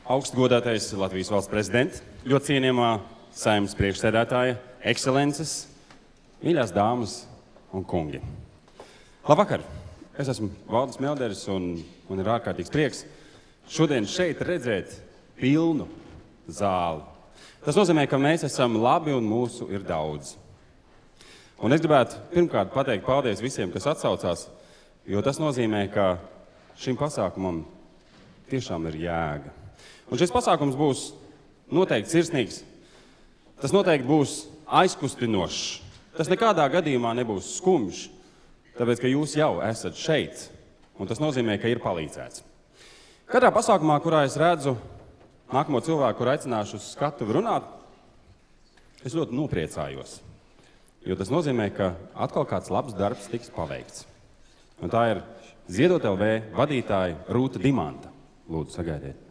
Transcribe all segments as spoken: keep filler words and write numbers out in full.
Augstgodātais Latvijas valsts prezidents, ļoti cienījamā Saeimas priekšsēdētāja, ekscelences, mīļās dāmas un kungi. Labvakar! Es esmu Valdis Melderis un man ir ārkārtīgs prieks šodien šeit redzēt pilnu zāli. Tas nozīmē, ka mēs esam labi un mūsu ir daudz. Un es gribētu pirmkārt pateikt paldies visiem, kas atsaucās, jo tas nozīmē, ka šim pasākumam tiešām ir jēga. Un šis pasākums būs noteikti sirsnīgs. Tas noteikti būs aizkustinošs. Tas nekādā gadījumā nebūs skumjš, tāpēc, ka jūs jau esat šeit, un tas nozīmē, ka ir palīdzēts. Katrā pasākumā, kurā es redzu nākamo cilvēku, kur aicināšu uz skatuvi runāt, es ļoti nopriecājos, jo tas nozīmē, ka atkal kāds labs darbs tiks paveikts. Un tā ir Ziedot L V vadītāja Rūta Dimanta. Lūdzu, sagaidiet.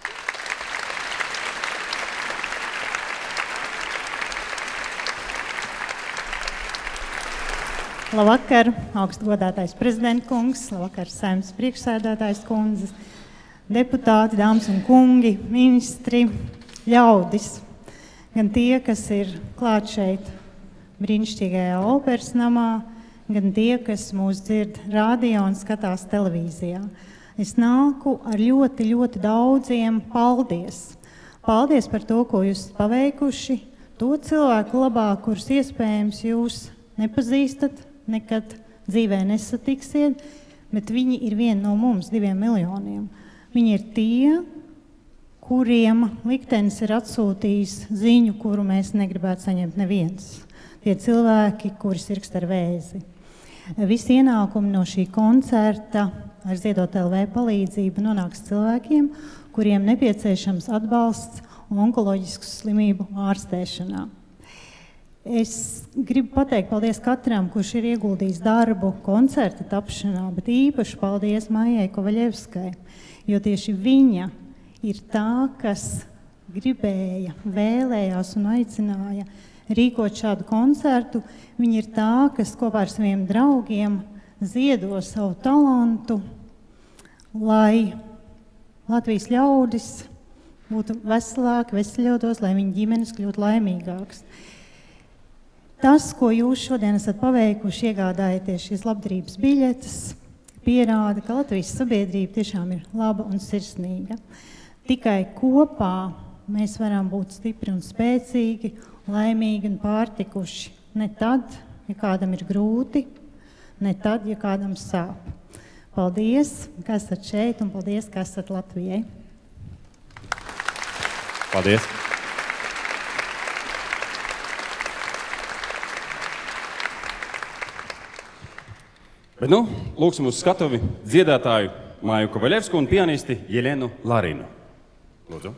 Labvakar, augstgodātais prezidenta kungs, labvakar, Saeimas priekšsēdētājs kundzes, deputāti, dāmas un kungi, ministri, ļaudis, gan tie, kas ir klāt šeit brīnišķīgajā operas namā, gan tie, kas mūs dzird radio un skatās televīzijā. Es nāku ar ļoti, ļoti daudziem paldies. Paldies par to, ko jūs paveikuši, to cilvēku labā, kurus iespējams jūs nepazīstat, nekad dzīvē nesatiksiet, bet viņi ir vieni no mums, diviem miljoniem. Viņi ir tie, kuriem liktenis ir atsūtījis ziņu, kuru mēs negribētu saņemt neviens. Tie cilvēki, kuri sirkst ar vēzi. Visi ienākumi no šī koncerta ar Ziedot L V palīdzību nonāks cilvēkiem, kuriem nepieciešams atbalsts onkoloģisku slimību ārstēšanā. Es gribu pateikt paldies katram, kurš ir ieguldījis darbu koncerta tapšanā, bet īpaši paldies Maijai Kovaļevskai, jo tieši viņa ir tā, kas gribēja, vēlējās un aicināja rīkot šādu koncertu. Viņa ir tā, kas kopā ar saviem draugiem ziedo savu talantu, lai Latvijas ļaudis būtu veselāki, veseļotos, lai viņa ģimenes kļūtu laimīgāks. Tas, ko jūs šodien esat paveikuši, iegādājoties šīs labdarības biļetes, pierāda, ka Latvijas sabiedrība tiešām ir laba un sirsnīga. Tikai kopā mēs varam būt stipri un spēcīgi, laimīgi un pārtikuši. Ne tad, ja kādam ir grūti, ne tad, ja kādam sāp. Paldies, ka esat šeit, un paldies, ka esat Latvijai. Paldies! Bet nu, lūksim uz skatuvi dziedātāju Maiju Kovaļevsku un pianisti Jelenu Larinu. Lūdzu.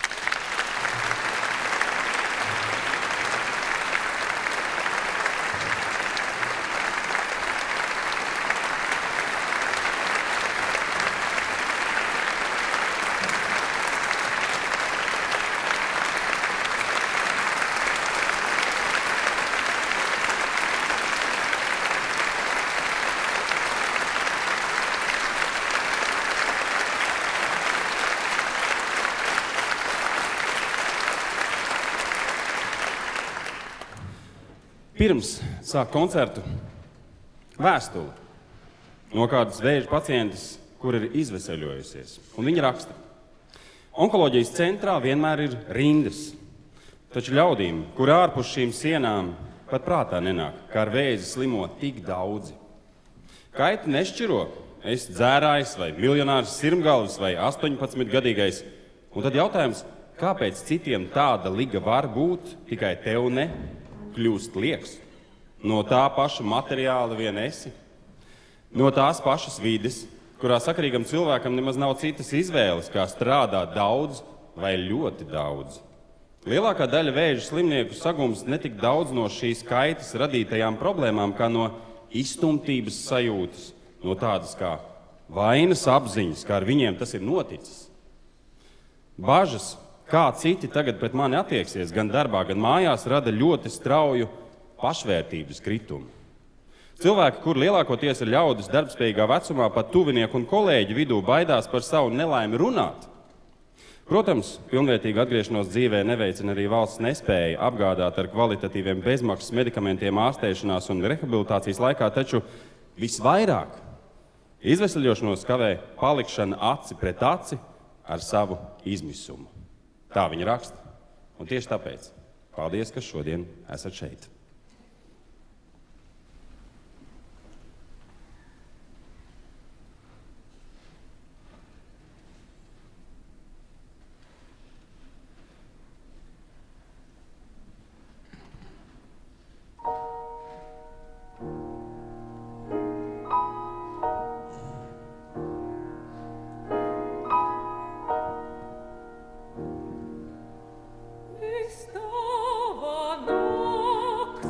Pirms sāk koncertu vēstuli no kādas vēža pacientes, kur ir izveseļojusies. Un viņa raksta: Onkoloģijas centrā vienmēr ir rindas, taču ļaudīm, kur ārpus šīm sienām pat prātā nenāk, kā ar vēzi slimo tik daudzi. Kaiti nešķiro, es dzērājs vai miljonārs sirmgalvs vai astoņpadsmitgadīgais. Un tad jautājums, kāpēc citiem tāda liga var būt, tikai tev ne? Kļūst lieks. No tā paša materiāla vien esi. No tās pašas vides, kurā sakarīgam cilvēkam nemaz nav citas izvēles, kā strādāt daudz vai ļoti daudz. Lielākā daļa vēža slimnieku sagumst netik daudz no šīs kaitas radītajām problēmām, kā no izstumtības sajūtas, no tādas kā vainas apziņas, kā ar viņiem tas ir noticis. Bažas, kā citi tagad pret mani attieksies, gan darbā, gan mājās, rada ļoti strauju pašvērtības kritumu. Cilvēki, kur lielākoties ir ļaudis darbspējīgā vecumā, pat tuvinieku un kolēģi vidū baidās par savu nelaimi runāt. Protams, pilnvērtīgu atgriešanos dzīvē neveicina arī valsts nespēja apgādāt ar kvalitatīviem bezmaksas medikamentiem ārstēšanās un rehabilitācijas laikā, taču visvairāk izvesaļošanos kavē palikšana aci pret aci ar savu izmisumu. Tā viņa raksta. Un tieši tāpēc paldies, ka šodien esat šeit. Stava noc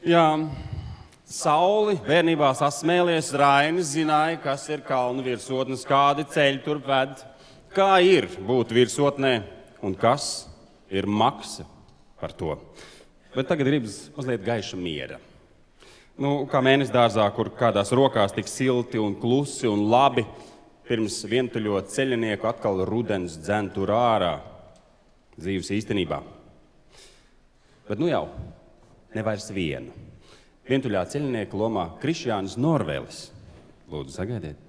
Jā, Sauli bērnībā sasmēlies, Rainis zināja, kas ir kalnu virsotnes, kādi ceļi tur ved, kā ir būt virsotnē un kas ir maksa par to. Bet tagad gribas mazliet gaiša miera. Nu, kā mēnesi dārzā, kur kādās rokās tik silti un klusi un labi, pirms vientuļo ceļinieku atkal rudens dzen tur ārā dzīves īstenībā. Bet nu jau, ne vairs vienu. Vientuļā ceļinieka lomā Krišjānis Norvēlis. Lūdzu, sagaidiet.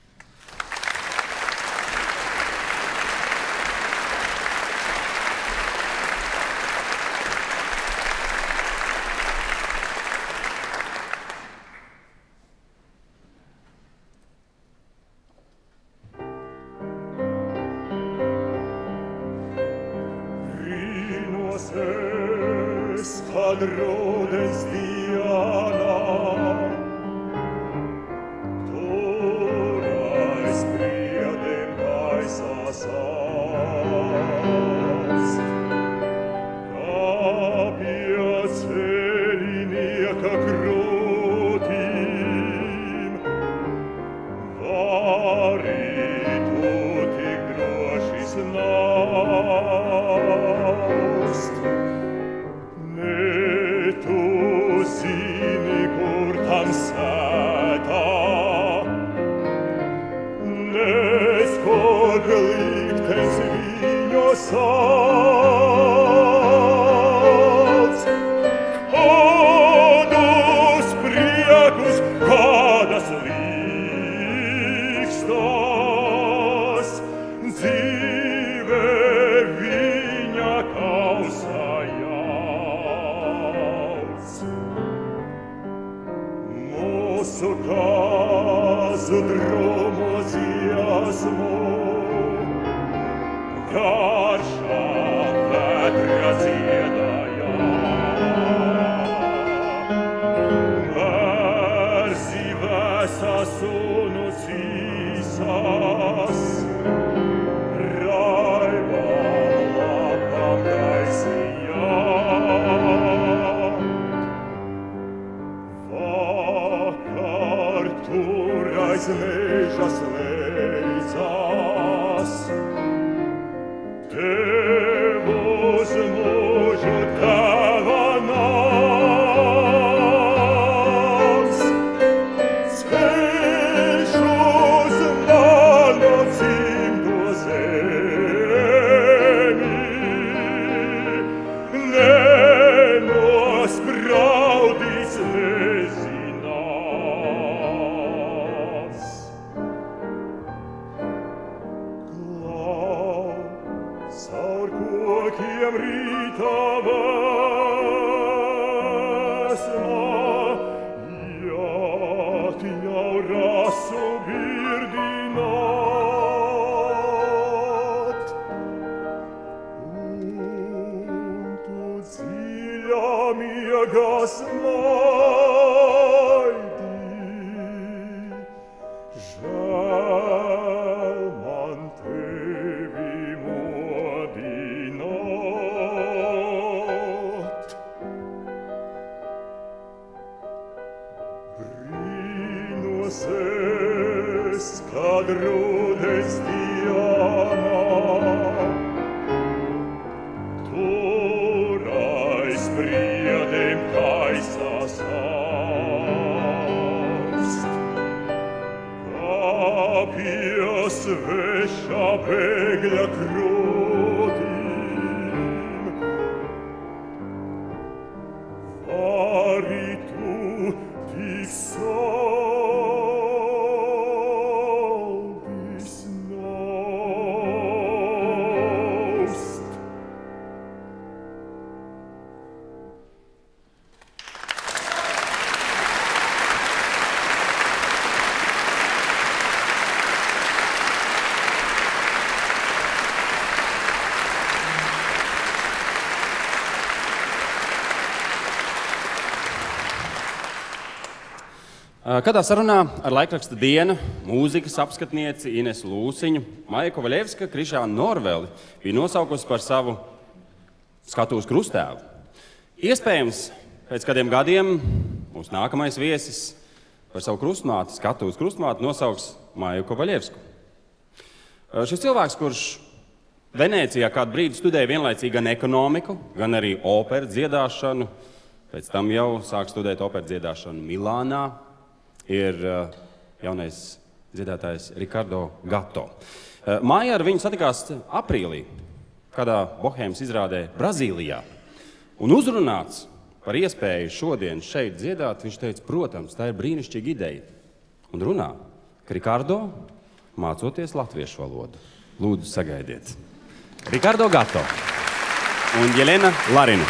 Kādā sarunā ar laikraksta Diena mūzikas apskatnieci Inesu Lūsiņu Maija Kovaļevska Krišjānu Norvēli bija nosaukusi par savu skatuves krustēvu. Iespējams, pēc kādiem gadiem mūsu nākamais viesis par savu krustmāti, skatuves krustmāti, nosauks Māju Kovaļevsku. Šis cilvēks, kurš Venēcijā kādu brīdi studēja vienlaicīgi gan ekonomiku, gan arī operu dziedāšanu, pēc tam jau sāk studēt operu dziedāšanu Milānā, ir jaunais dziedātājs Ricardo Gatto. Māja ar viņu satikās aprīlī, kādā bohēmas izrādē Brazīlijā, un uzrunāts par iespēju šodien šeit dziedāt, viņš teica, protams, tā ir brīnišķīga ideja. Un runā, ka Ricardo mācoties latviešu valodu. Lūdzu, sagaidiet. Ricardo Gatto un Jelena Larina.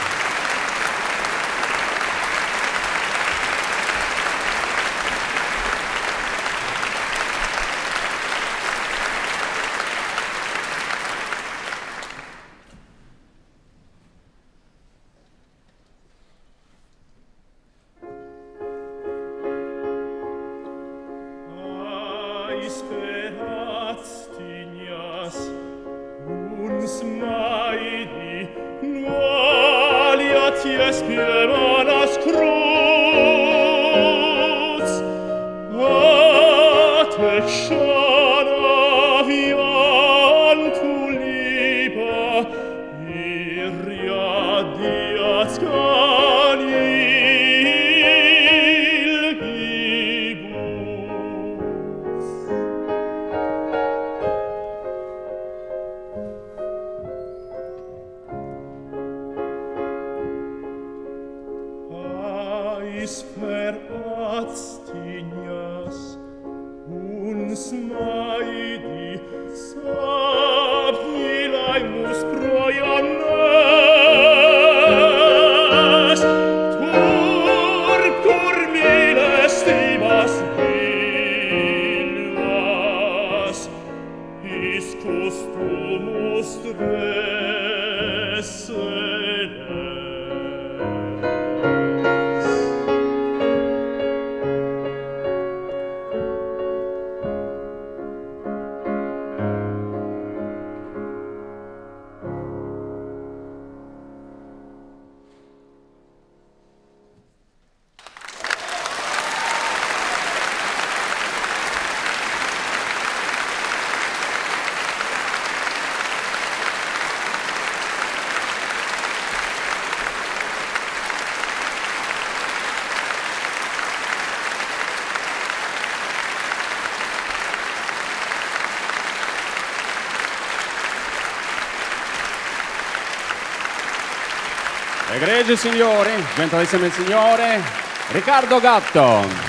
Egregio signori, gentilissime signore, Ricardo Gatto.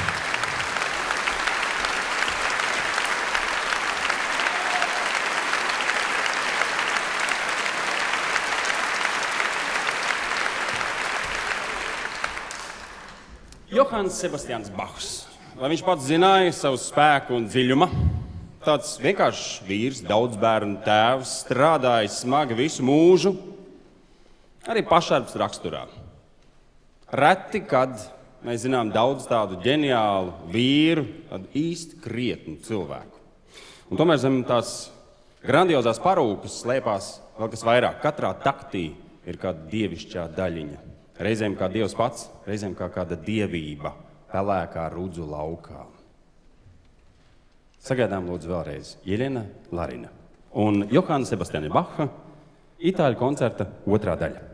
Johans Sebastians Bachs, lai viņš pats zināja savu spēku un dziļumu, tāds vienkāršs vīrs, daudz bērnu tēvs, strādājis smagi visu mūžu, arī pašarbs raksturā. Reti, kad mēs zinām daudz tādu ģeniālu vīru, tādu īsti krietnu cilvēku. Un tomēr zem tās grandiozās parūkas slēpās vēl kas vairāk. Katrā taktī ir kāda dievišķā daļiņa. Reizēm kā Dievs pats, reizēm kā kāda dievība pelēkā rudzu laukā. Sagaidām lūdzu vēlreiz Jelena Larina un Johana Sebastiana Bacha itāļu koncerta otrā daļa.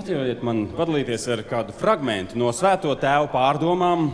Atļaujiet man padalīties ar kādu fragmentu no Svēto Tēvu pārdomām,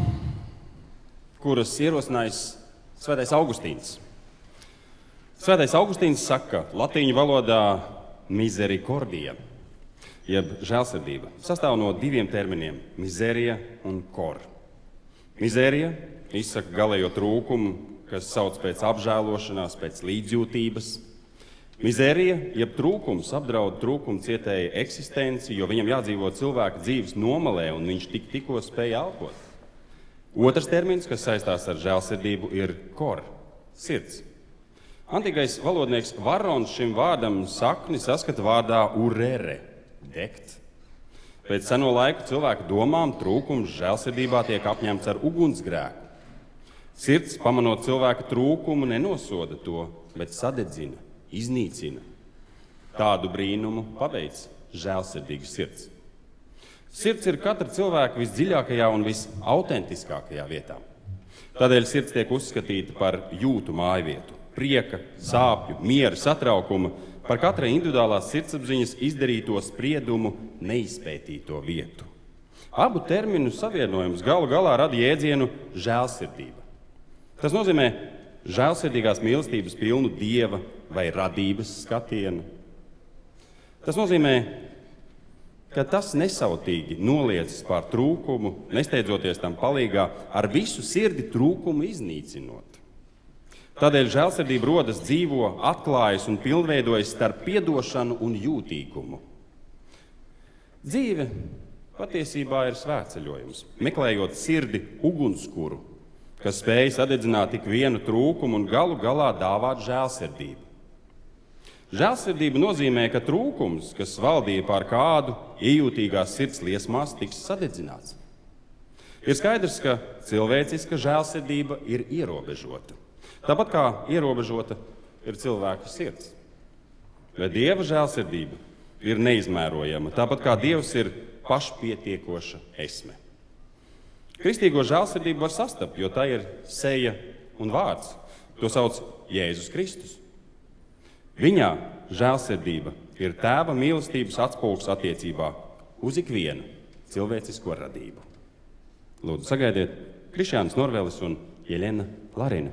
kuras ierosinājis Svētais Augustīns. Svētais Augustīns saka, latīņu valodā misericordija, jeb žēlsirdība, sastāv no diviem terminiem – miserija un cor. Miserija izsaka galējo trūkumu, kas sauc pēc apžēlošanās, pēc līdzjūtības. Mizērija, jeb trūkums, apdraud trūkumu cietēja eksistenci, jo viņam jādzīvo cilvēka dzīves nomalē, un viņš tik tikko spēja elpot. Otrs termins, kas saistās ar žēlsirdību, ir cor, sirds. Antīkais valodnieks Varrons šim vārdam sakni saskata vārdā urere, degt. Pēc seno laiku cilvēku domām trūkums žēlsirdībā tiek apņemts ar ugunsgrēku. Sirds, pamanot cilvēka trūkumu, nenosoda to, bet sadedzina, iznīcina. Tādu brīnumu paveic žēlsirdīga sirds. Sirds ir katra cilvēka visdziļākajā un visautentiskākajā vietā. Tādēļ sirds tiek uzskatīta par jūtu mājvietu, prieka, sāpju, miera, satraukuma, par katra individuālās sirdsapziņas izdarīto spriedumu neizpētīto vietu. Abu terminu savienojums galu galā rada jēdzienu žēlsirdība. Tas nozīmē žēlsirdīgās mīlestības pilnu dieva vai radības skatienu. Tas nozīmē, ka tas nesautīgi noliecas pār trūkumu, nesteidzoties tam palīgā, ar visu sirdi trūkumu iznīcinot. Tādēļ žēlsirdība rodas, dzīvo, atklājas un pilnveidojas starp piedošanu un jūtīgumu. Dzīve patiesībā ir svētceļojums, meklējot sirdi ugunskuru, kas spēj sadedzināt tik vienu trūkumu un galu galā dāvāt žēlsirdību. Žēlsirdība nozīmē, ka trūkums, kas valdīja pār kādu, iejūtīgās sirds liesmās, tiks sadedzināts. Ir skaidrs, ka cilvēciska žēlsirdība ir ierobežota. Tāpat kā ierobežota ir cilvēka sirds. Bet Dieva žēlsirdība ir neizmērojama, tāpat kā Dievs ir pašpietiekoša esme. Kristīgo žēlsirdību var sastapt, jo tā ir seja un vārds. To sauc Jēzus Kristus. Viņā žēlsirdība ir Tēva mīlestības atspulgs attiecībā uz ikvienu cilvēcisko radību. Lūdzu, sagaidiet Krišjānis Norvelis un Jeļena Larina.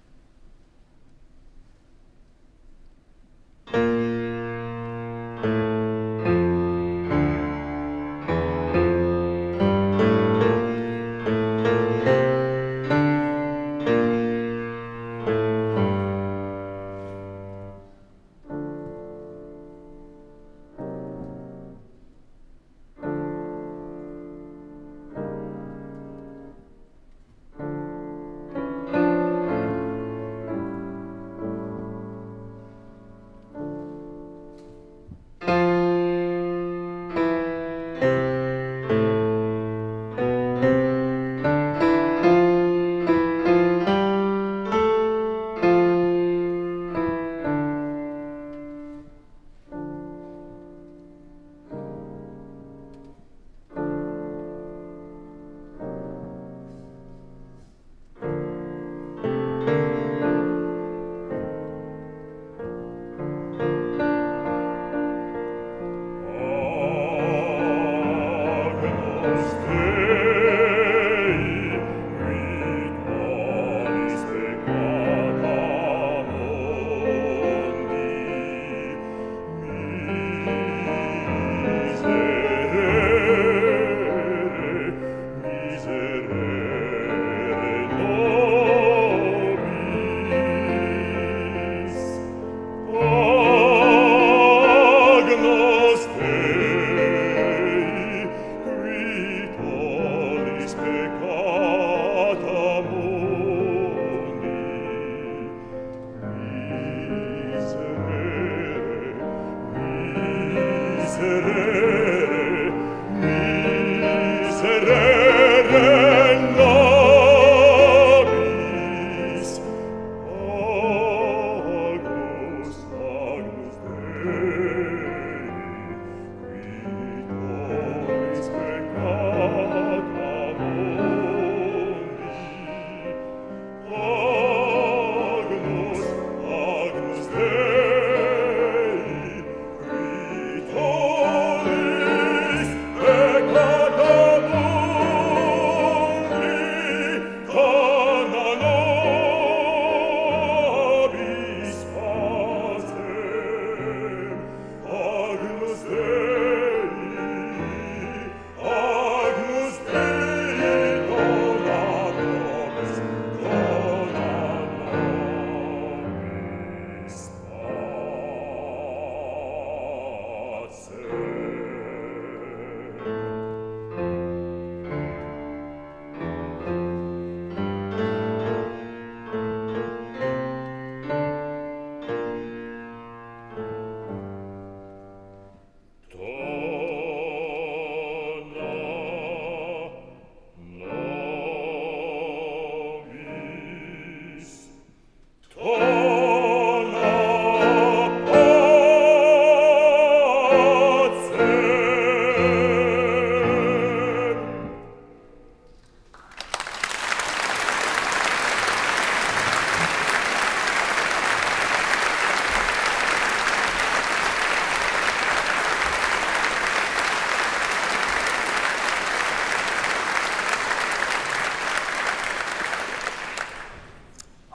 Thank you.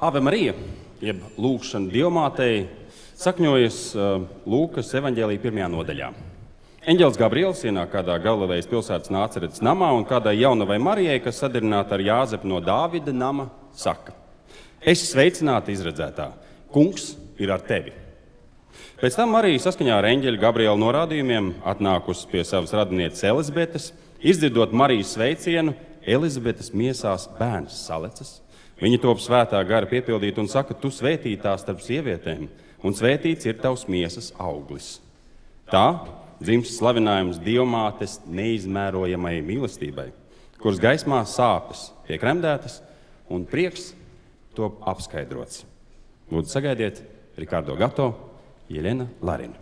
Ave Marija, jeb lūgšana Dievmātei, sakņojas uh, Lūkas evaņģēlija pirmajā nodaļā. Eņģelis Gabriels ienāk kādā Galilejas pilsētas Nāceretes namā un kādai jaunavai Marijai, kas sadarināta ar Jāzepu no Dāvida nama, saka: Esi sveicināta izredzētā, kungs ir ar tevi. Pēc tam Marija saskaņā ar eņģeļa Gabriela norādījumiem atnākusi pie savas radinieces Elizabetes, izdzirdot Marijas sveicienu, Elizabetes miesās bērns salecas. Viņa top svētā gara piepildīta un saka: Tu svētītā starp sievietēm, un svētīts ir tavs miesas auglis. Tā dzimst slavinājums Dievmātes neizmērojamai mīlestībai, kuras gaismā sāpes tiek remdētas un prieks top apskaidrots. Lūdzu, sagaidiet Rikārdo Gato, Jelena Larina.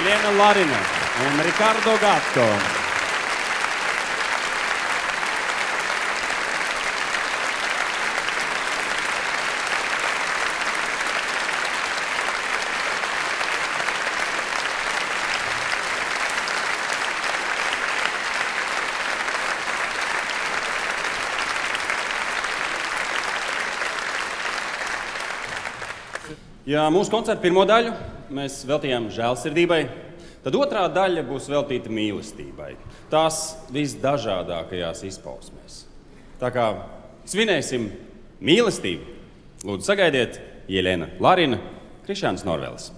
Елена Ларина un Ricardo Gatto. Ja mūsu koncerta pirmo daļu mēs veltījām žēlsirdībai, tad otrā daļa būs veltīta mīlestībai. Tās visdažādākajās izpausmēs. Tā kā svinēsim mīlestību, lūdzu sagaidiet Jelena Larina, Krišjāns Norvēlis.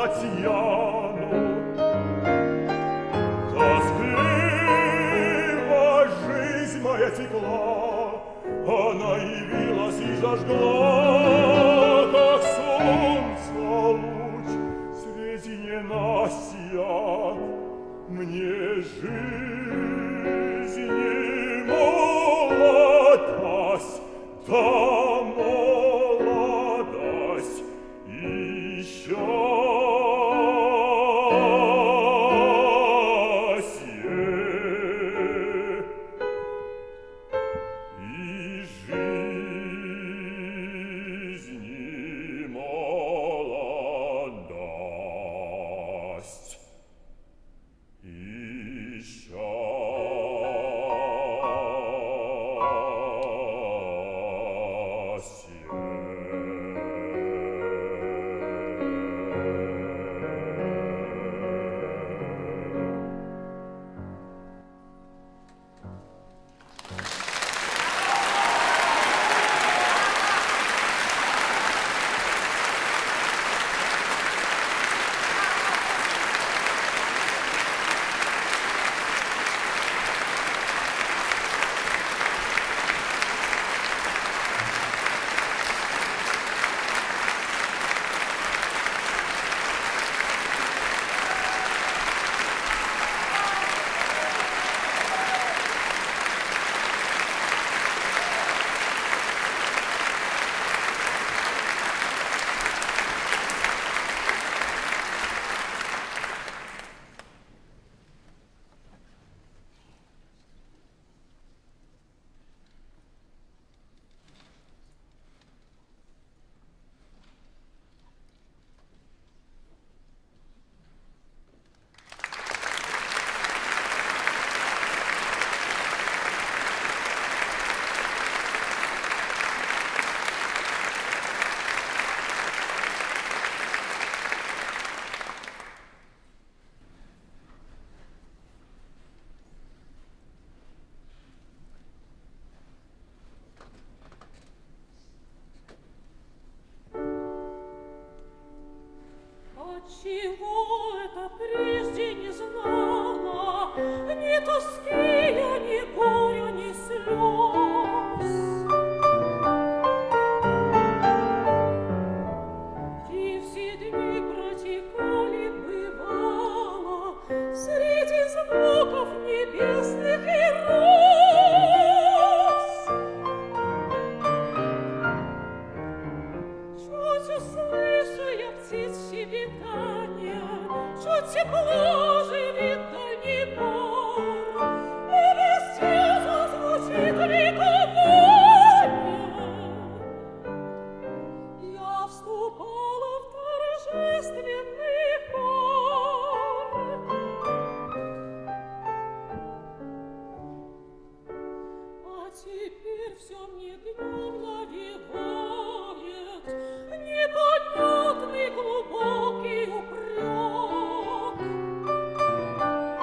Татьяну. Тоскливо жизнь моя текла, она явилась и зажгла, как солнце луч среди ненастья. Мне жизни молодость, да молодость и счастье, и жизни молодость и Чего это прежде не знала, ни тоски я, ни горя, ни слез. И все дни протекали, бывало, среди звуков небесных и роз. Чуть услышу я птиц щебетанья, чуть тепло живит дальний бор, и везде зазвучит ликование. Я вступала в торжественный хор. А теперь все мне днем навевает непонятный глубокий упрек.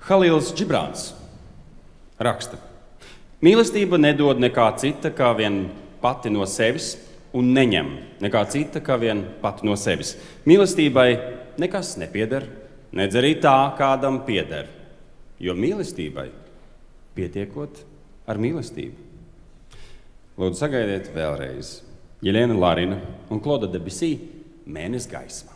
Halils Džibrāns raksta: Mīlestība nedod nekā cita, kā vien pati no sevis, un neņem nekā cita, kā vien pati no sevis. Mīlestībai nekas nepieder, nedz arī tā, kādam pieder, jo mīlestībai pietiekot ar mīlestību. Lūdzu, sagaidiet vēlreiz Jelēna Larina un Kloda Debesī Mēnes gaisma.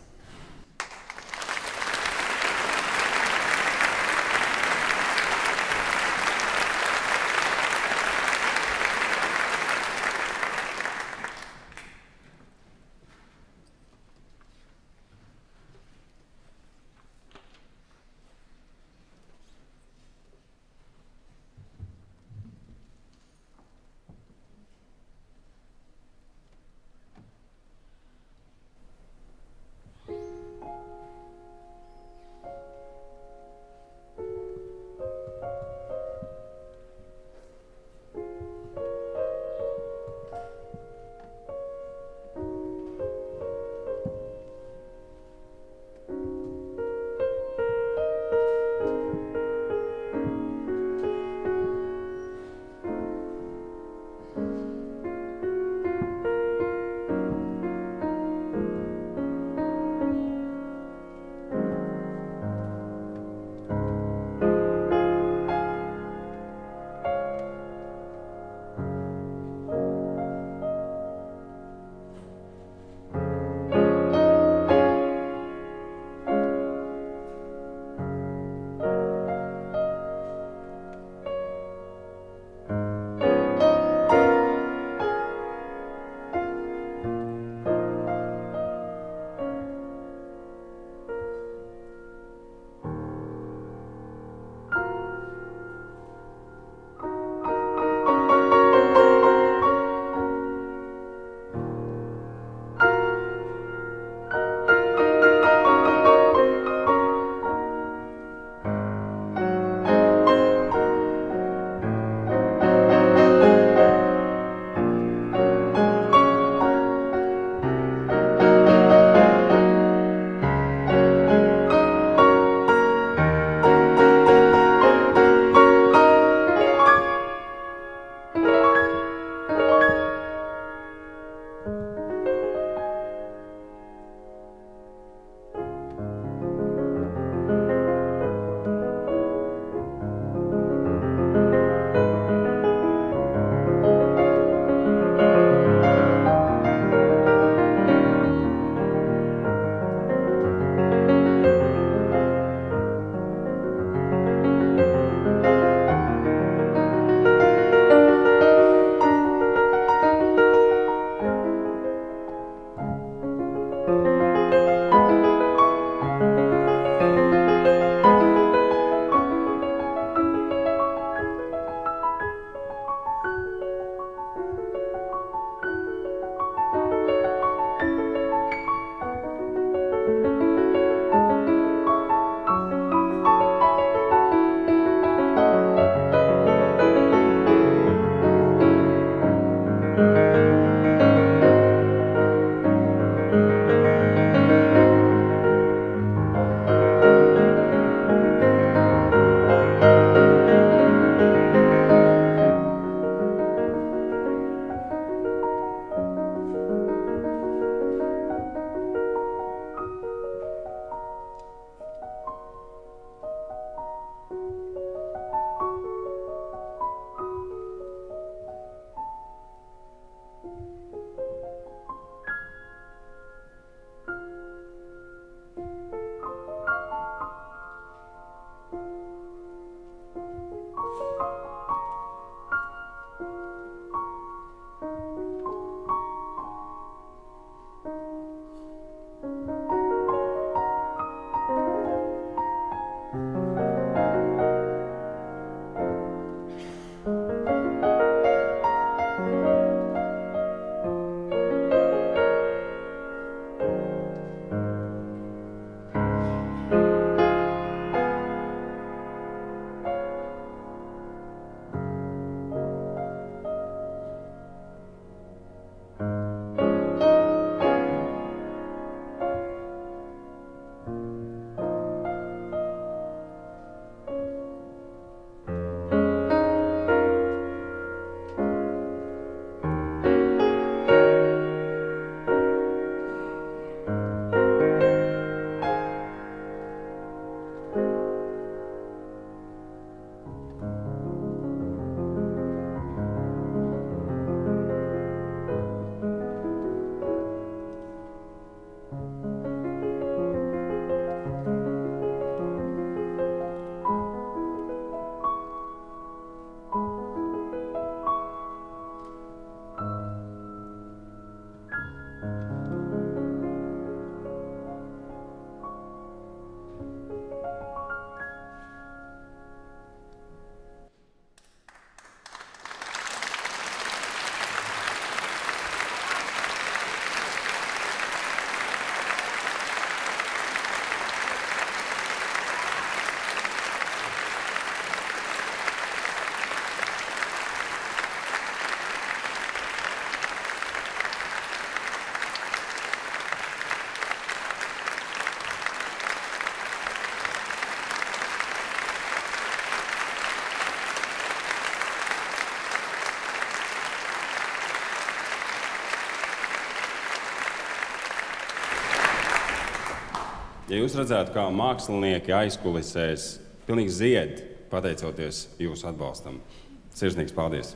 ja jūs redzētu, kā mākslinieki aizkulisēs pilnīgi zied, pateicoties jūsu atbalstam. Sirsnīgs paldies!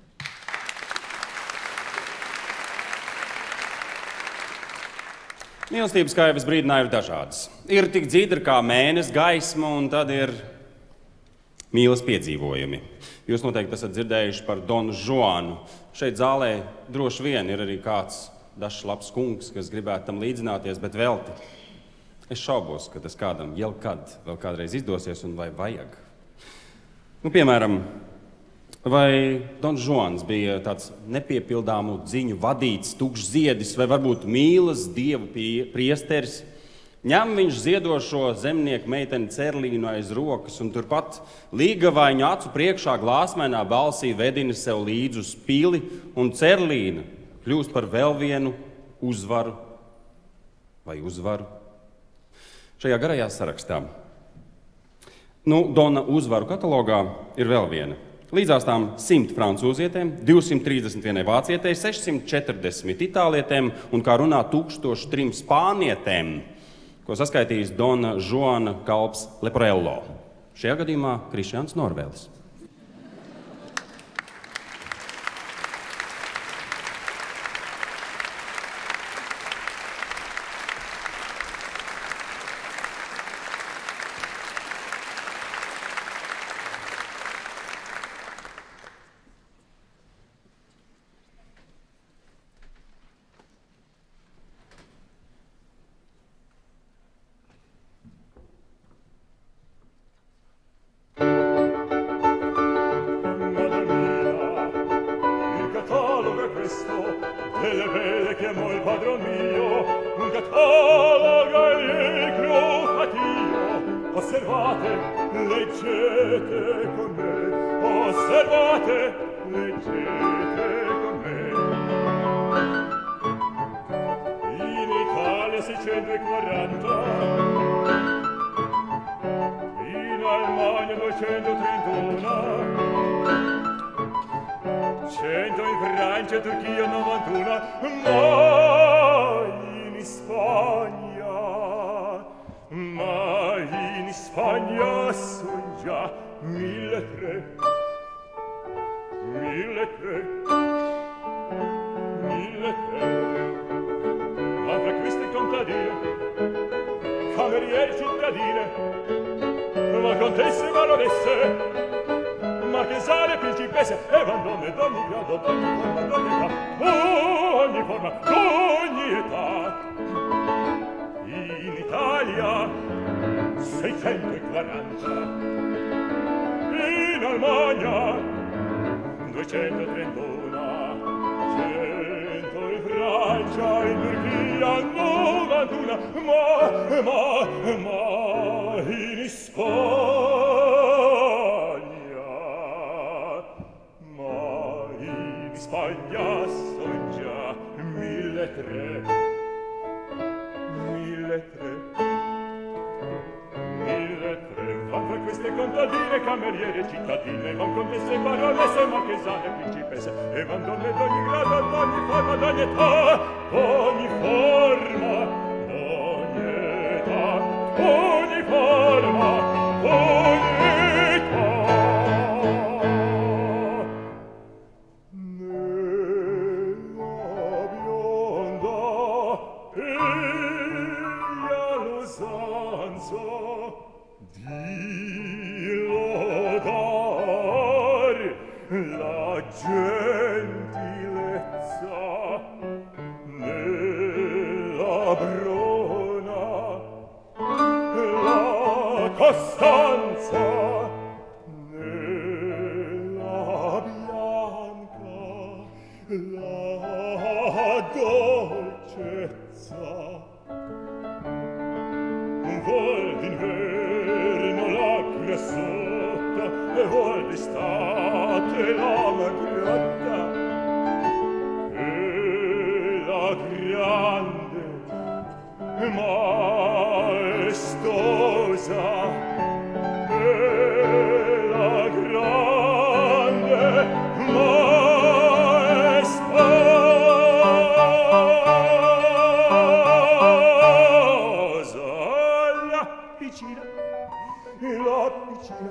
Mīlestības, kā jau es brīdināju, ir dažādas. Ir tik dzidra kā mēnesis gaisma, un tad ir mīlas piedzīvojumi. Jūs noteikti esat dzirdējuši par Donu Žuanu. Šeit zālē droši vien ir arī kāds dažs labs kungs, kas gribētu tam līdzināties, bet velti. Es šaubos, ka tas kādam jau kad vēl kādreiz izdosies un vai vajag. Nu, piemēram, vai Dons Žuans bija tāds nepiepildāmu dziņu vadīts, tukšs ziedis, vai varbūt mīlas dievu priesteris. Ņem viņš ziedošo zemnieku meiteni Cerlīnu aiz rokas un turpat līgavaiņu acu priekšā glāsmainā balsī vedina sev līdz uz pili, un Cerlīna kļūst par vēl vienu uzvaru vai uzvaru šajā garajā sarakstā. Nu, Dona uzvaru katalogā ir vēl viena. Līdzās tām simt francūzietēm, divsimt trīsdesmit vienai vācietei, sešsimt četrdesmit itālietēm un, kā runā, tūkstoš trim spānietēm, ko saskaitījis Dona Žuana kalps Leporello. Šajā gadījumā Krišjāns Norvēlis.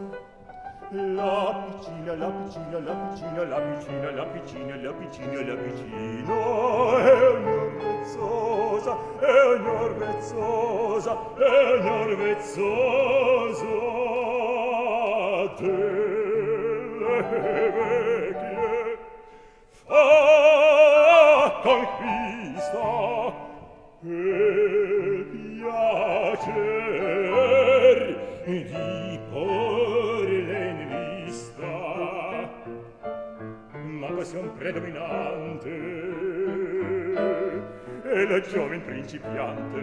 La piccina, la piccina, la piccina, la piccina, la piccina, la piccina, la piccina è ognor vezzosa, è ognor vezzosa, è ognor vezzosa delle vecchie fa conquista e piacer di porle in vista, ma passion predominante è la giovin principiante.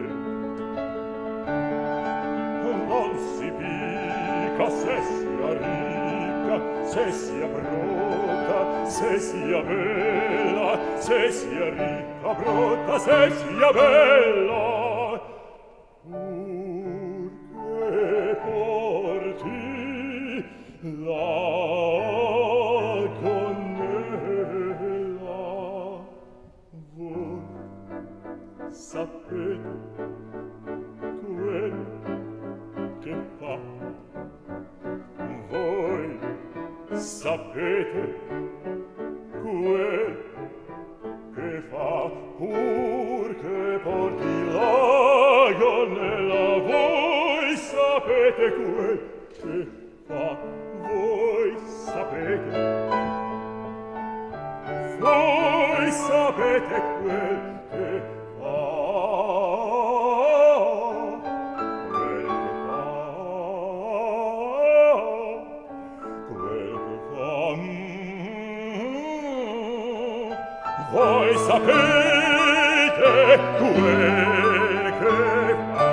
Non si picca se sia ricca, se sia brutta, se sia bella, se sia ricca, brutta, se sia bella. Purché porti la gonnella, voi sapete quel che fa, voi sapete quel che fa, pur che porti la gonnella, voi sapete quel che fa, voi sapete, voi sapete quel che fa, quel che fa, quel che fa, mm, voi sapete quel che fa.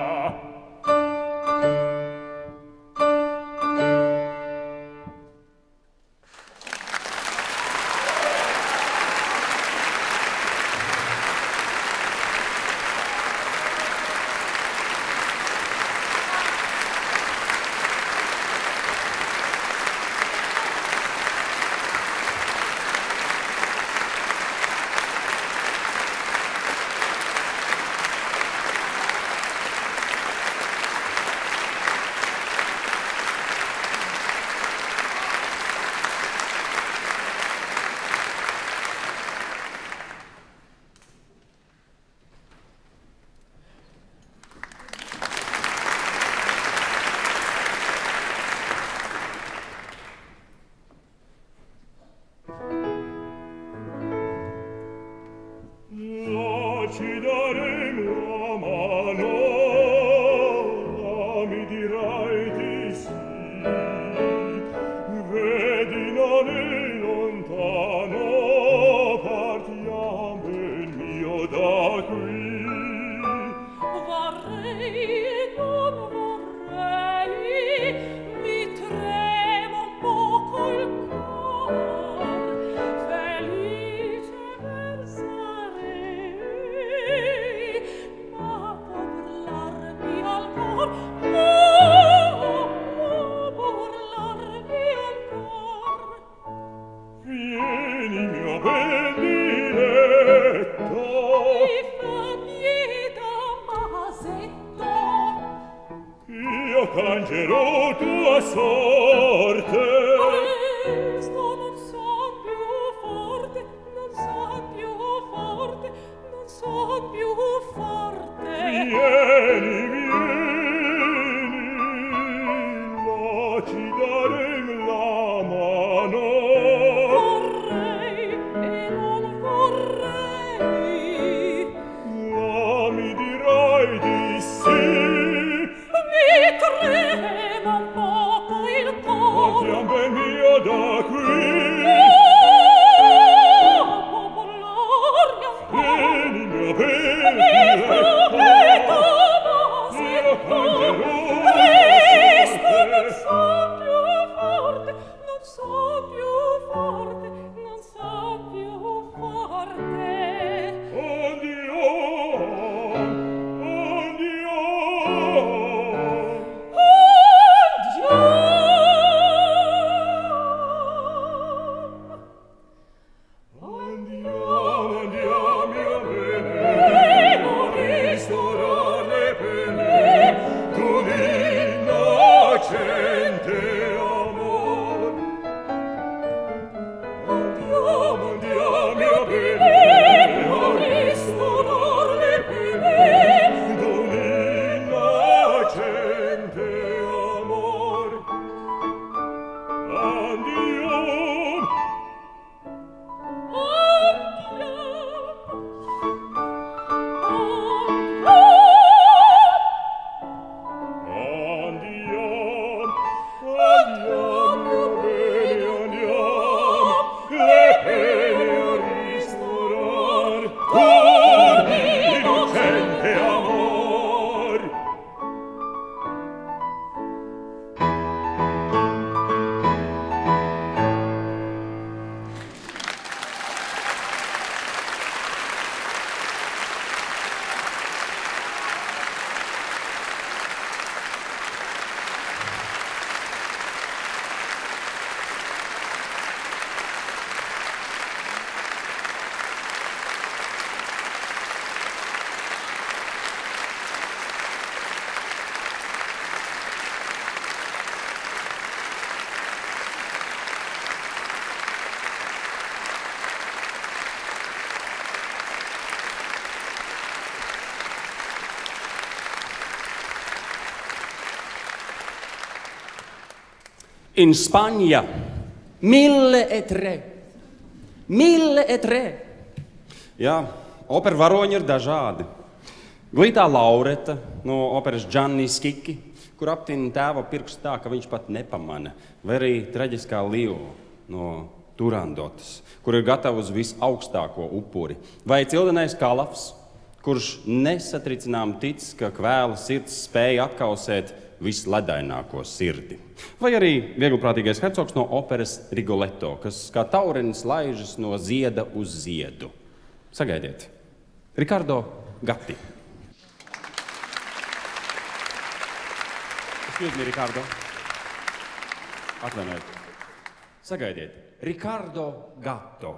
Cangerò tua sorte. Questo non son più forte, non son più forte, non son più forte. Vieni, vieni, là ci darem la mano. Vorrei e non vorrei. Là mi dirai di sì. Mi trema un poco il cor. Portiam ben mio da qui. Oh, popolaria un po'. Vieni, mio bene. Mi fugge Tomasetto. Questo non so più forte, non so più forte, non so più forte. Oddio, oddio. Andiamo. In Spagna, mille e tre. Mille e tre. Jā, opera varoņi ir dažādi. Glītā Laureta no operas Gianni Schicchi, kur aptina tēva pirkstu tā, ka viņš pat nepamana. Vai arī traģiskā Lio no Turandotas, kur ir gatava uz visaugstāko upuri. Vai cildenais Kalafs, kurš nesatricinām tic, ka kvēla sirds spēja apkausēt visledaināko sirdi. Vai arī vieglprātīgais hercogs no operas Rigoletto, kas kā taurenis laižas no zieda uz ziedu. Sagaidiet. Ricardo Gatti. Excuse me, Ricardo. Atvainojiet. Sagaidiet. Ricardo Gatto.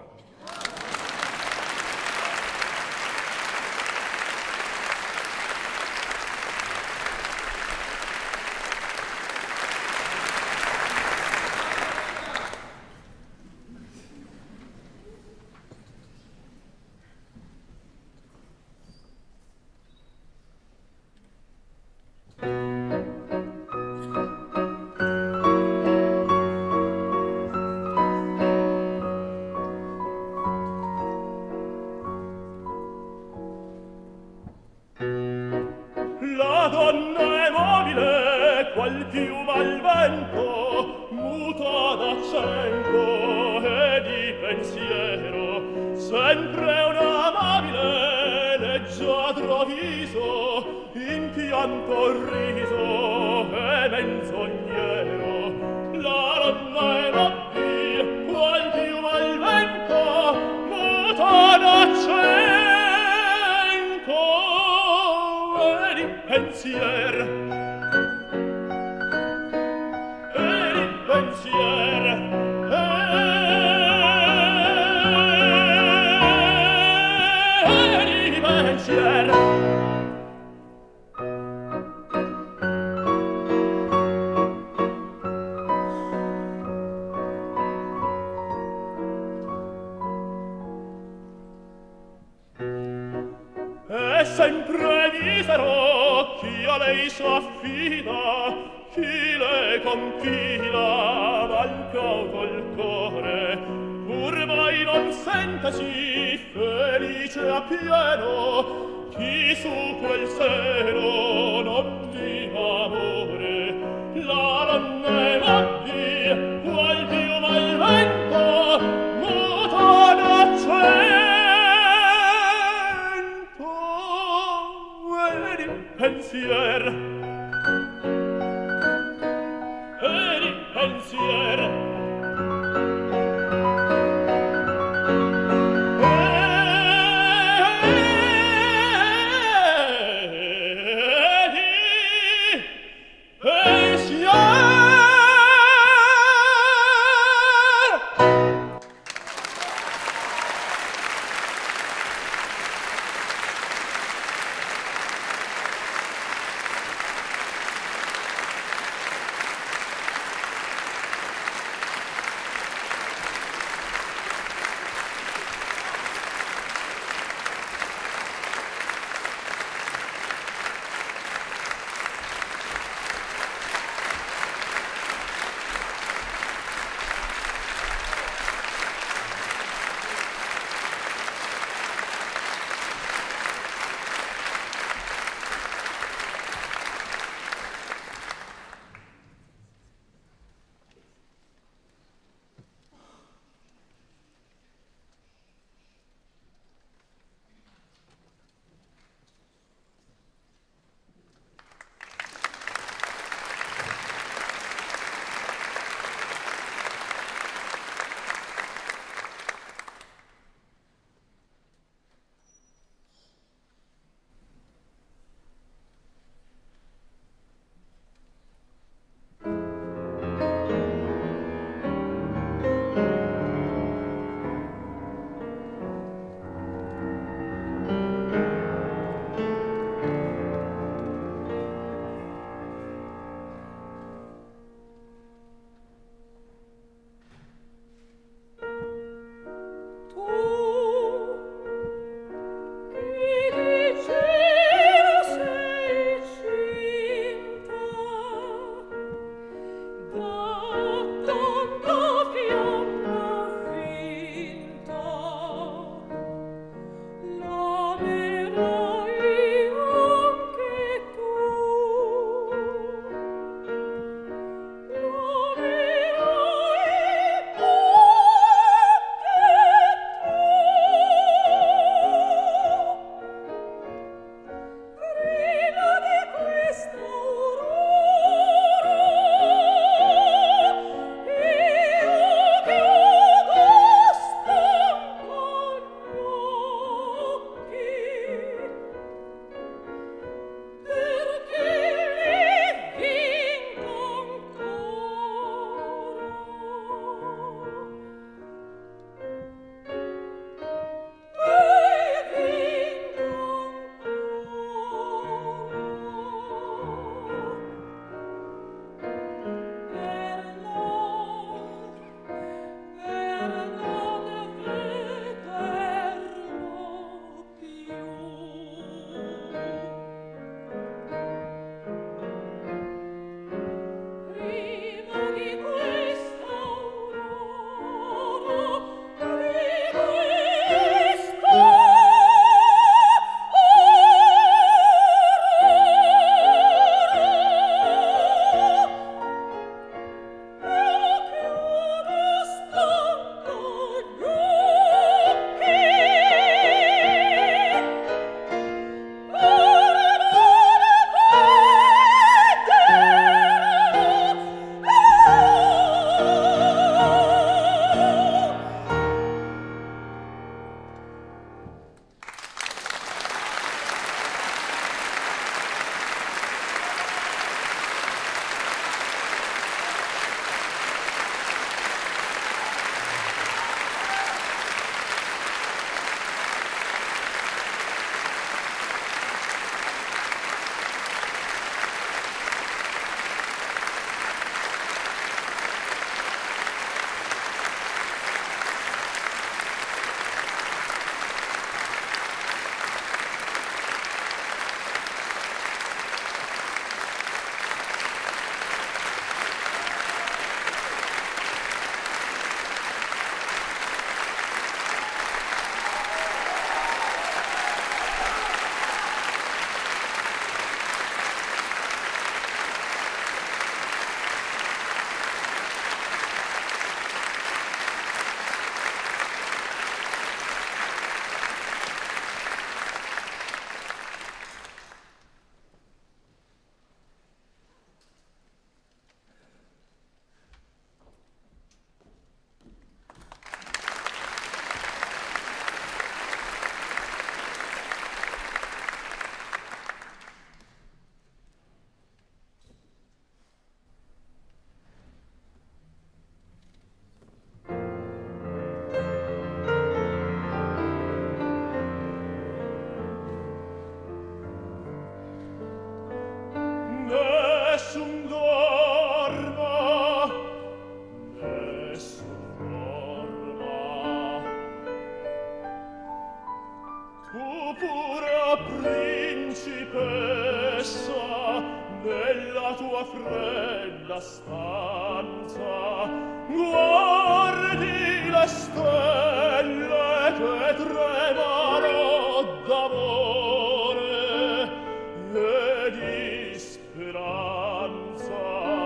tua fredda stanza, guardi le stelle che tremano d'amore e di speranza.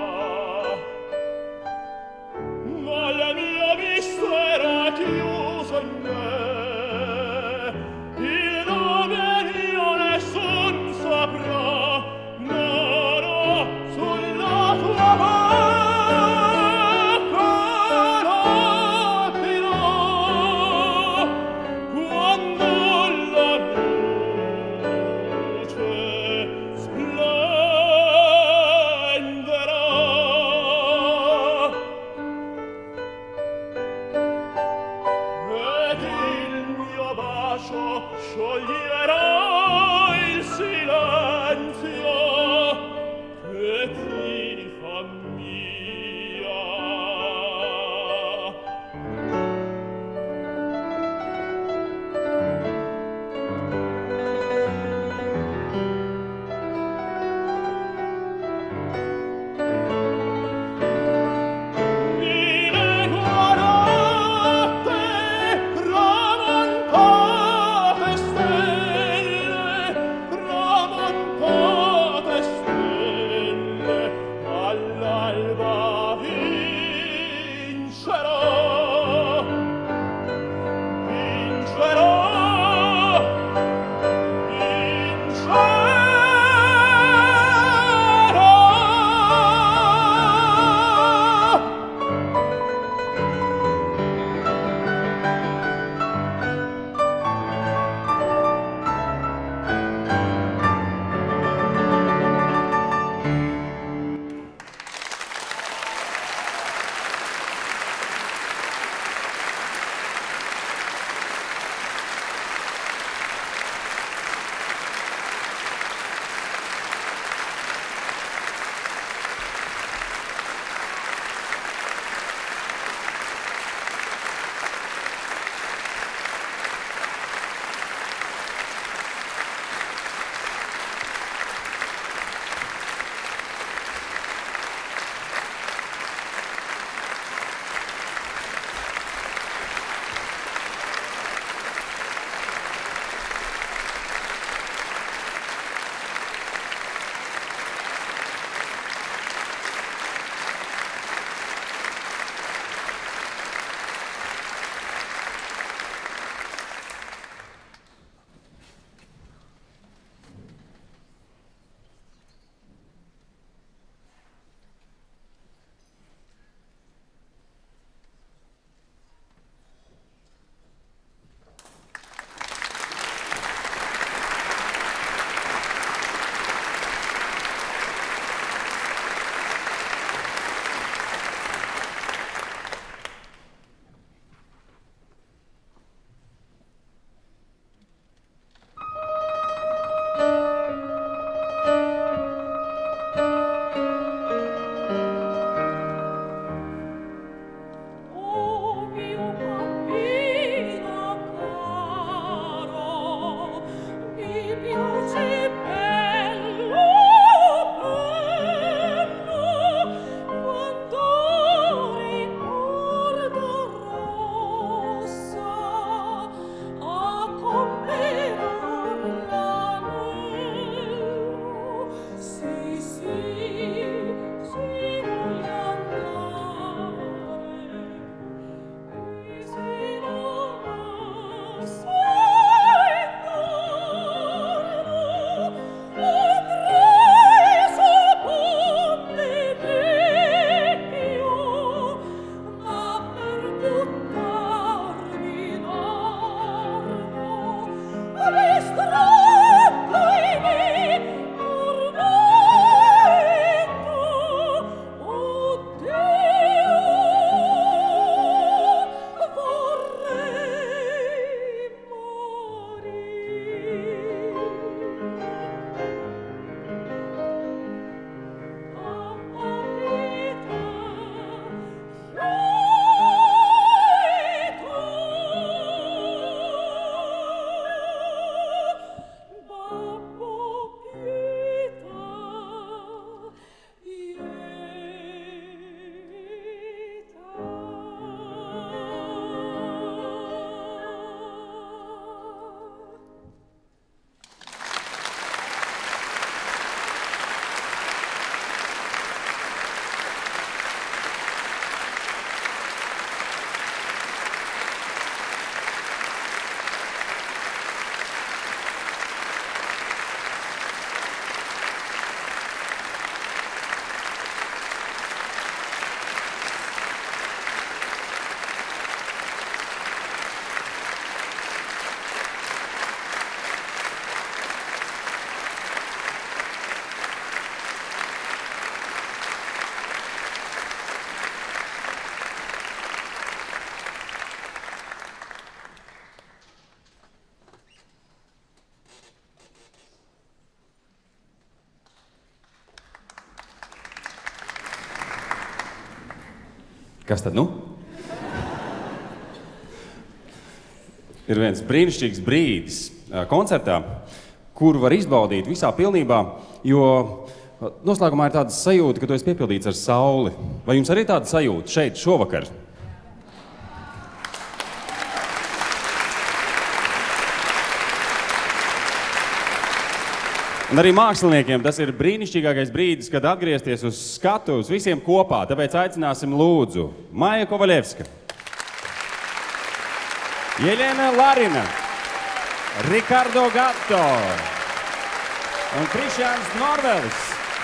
Ma il mio mistero è chiuso in me, il nome io nessun saprà, no, no, sulla tua bocca lo dirò. Kas tad nu? Ir viens brīnišķīgs brīdis koncertā, kuru var izbaudīt visā pilnībā, jo noslēgumā ir tāda sajūta, ka tu esi piepildīts ar sauli. Vai jums arī tāda sajūta šeit šovakar? Un arī māksliniekiem tas ir brīnišķīgākais brīdis, kad atgriezties uz skatuves visiem kopā. Tāpēc aicināsim lūdzu Maija Kovaļevska, Jelena Larina, Ricardo Gatto un Krišjāns Norvelis.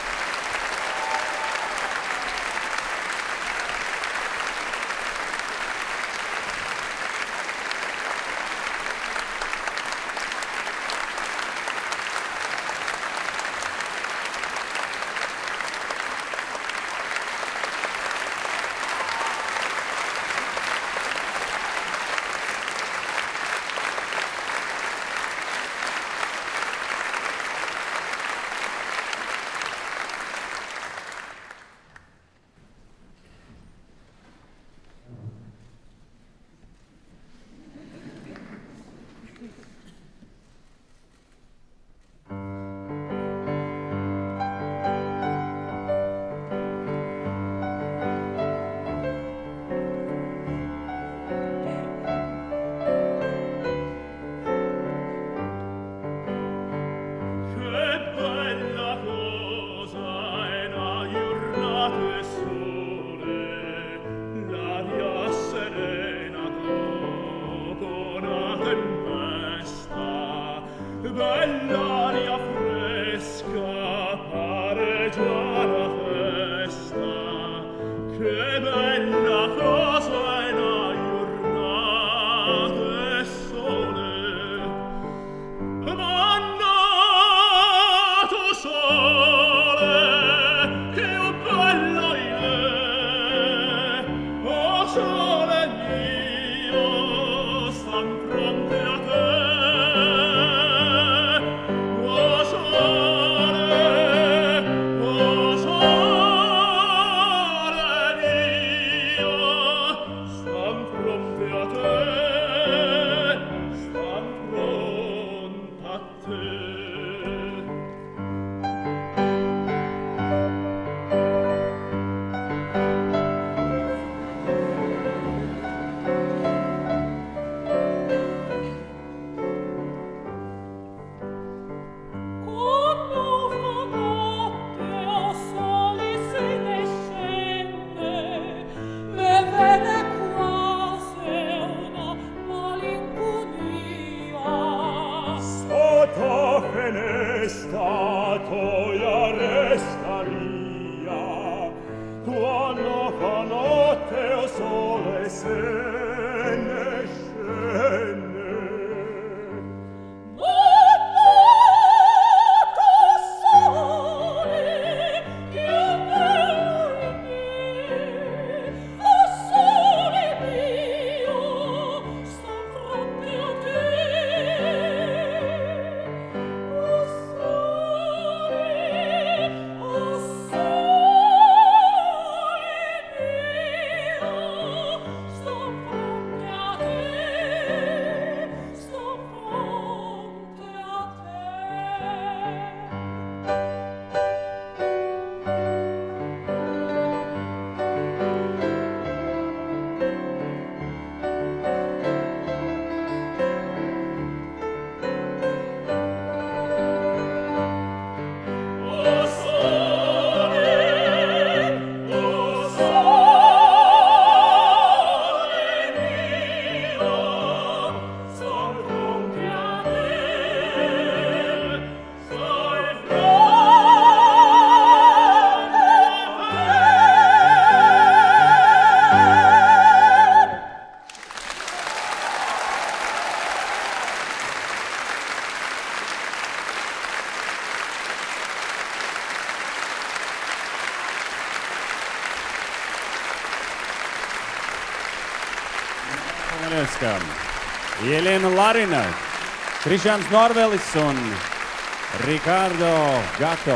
Jelena Larina, Krišjāns Norvelis un Ricardo Gatto.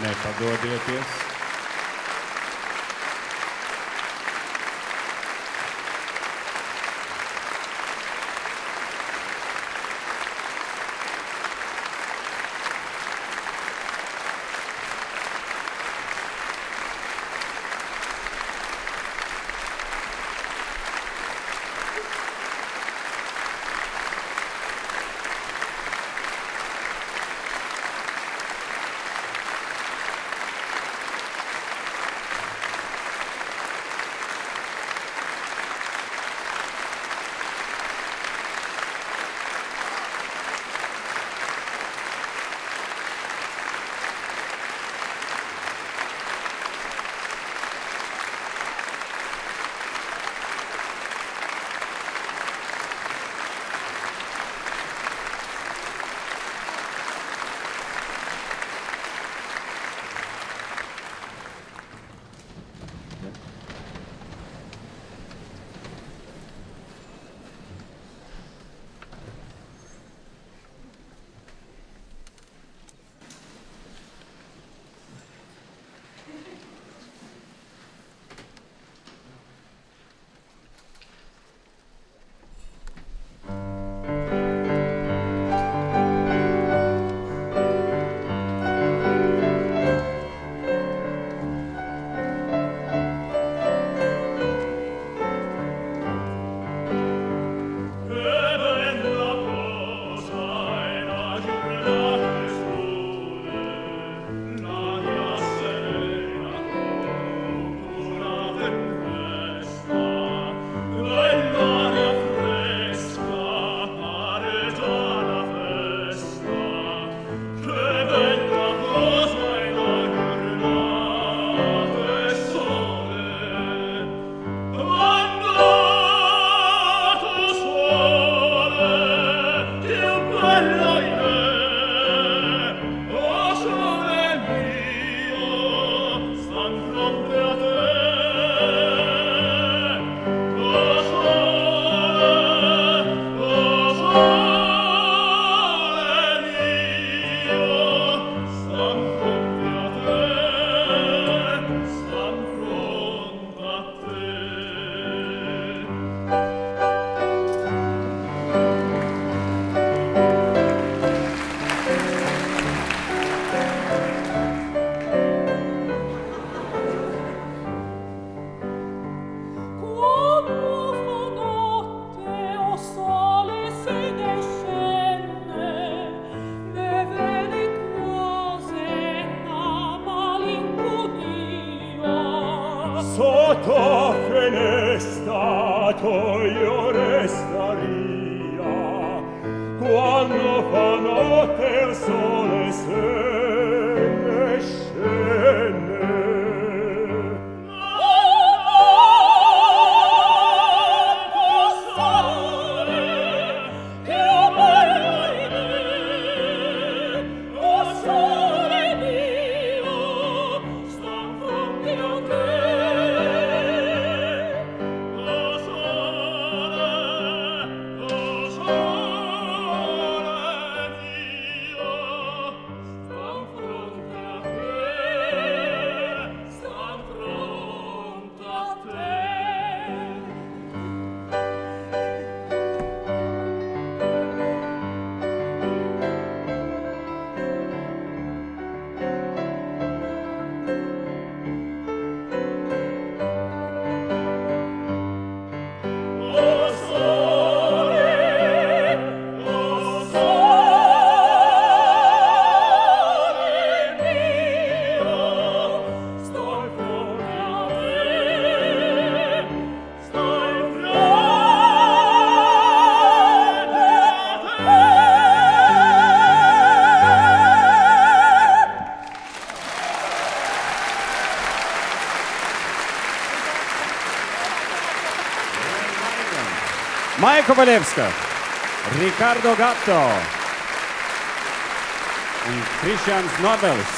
Nepadodieties. Sotto fenestato io restaria, quando fa notte il sole se ne scende. Maja Kovalevska, Ricardo Gatto un Krišjāns Nobelis.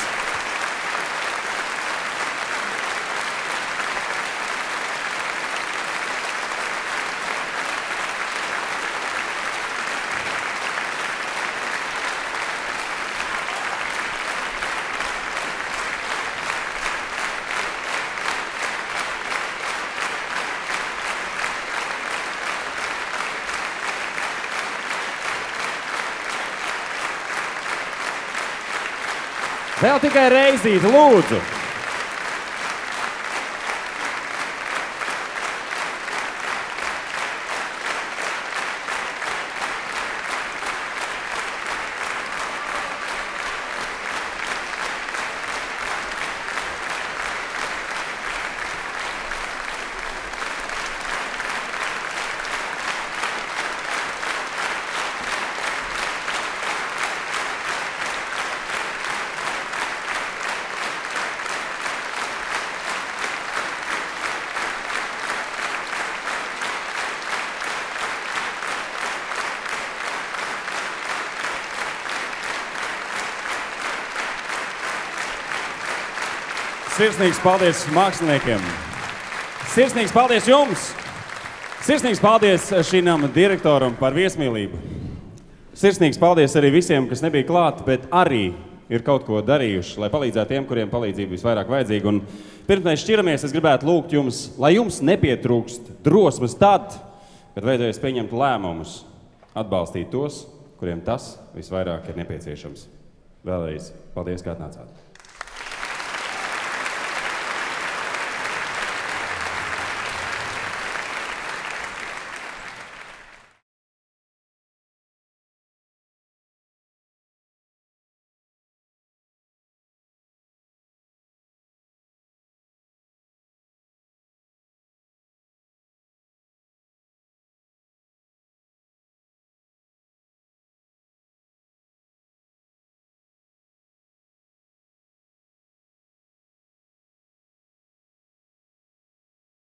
Vēl tikai reizīti, lūdzu! Sirsnīgs paldies māksliniekiem. Sirsnīgs paldies jums. Sirsnīgs paldies šīm direktoram par viesmīlību. Sirsnīgs paldies arī visiem, kas nebija klāt, bet arī ir kaut ko darījuši, lai palīdzētu tiem, kuriem palīdzība visvairāk vajadzīga. Un pirms mēs šķiramies, es gribētu lūgt jums, lai jums nepietrūkst drosmes tad, kad vajadzēs pieņemt lēmumus, atbalstīt tos, kuriem tas visvairāk ir nepieciešams. Vēlreiz paldies, kā atnācāt.